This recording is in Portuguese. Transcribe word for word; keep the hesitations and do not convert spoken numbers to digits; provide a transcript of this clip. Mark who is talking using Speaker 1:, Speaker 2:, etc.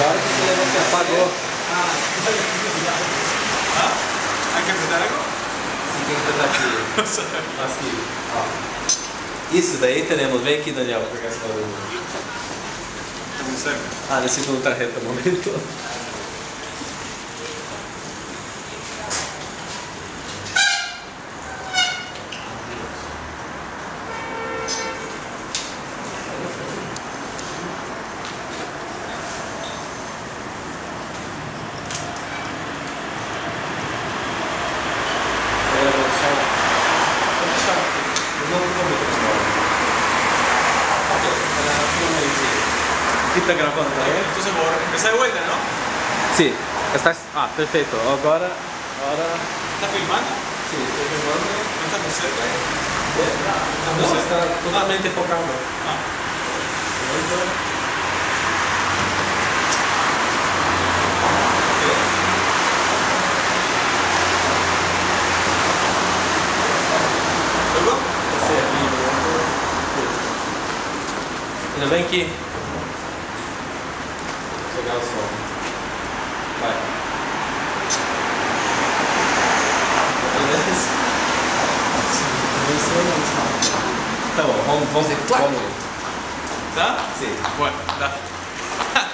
Speaker 1: Agora que você levou que apagou.
Speaker 2: Ah, ah, quer apertar algo?
Speaker 1: Sim, tem que apertar aqui. Aqui, ó. Isso daí teremos. Vem aqui, Daniel, pra pegar essa barulho.
Speaker 2: Tá muito sério?
Speaker 1: Ah, nesse segundo tarreta momento. ¿Qué está grabando? ¿Eh?
Speaker 2: Entonces, por empezar de vuelta, ¿no?
Speaker 1: Sí, estás... Ah, perfecto. Ahora... Ahora...
Speaker 2: ¿Estás filmando?
Speaker 1: Sí, estoy filmando.
Speaker 2: ¿No estás muy cerca?
Speaker 1: ¿Eh? No, está totalmente enfocado.
Speaker 2: Ah. ¿Luego?
Speaker 1: Esse é vivo. Ainda bem que... Vou pegar o som. Vai. Beleza? Tá bom, vamos, vamos, vamos.
Speaker 2: ¿Está?
Speaker 1: Sim.
Speaker 2: Bueno, da.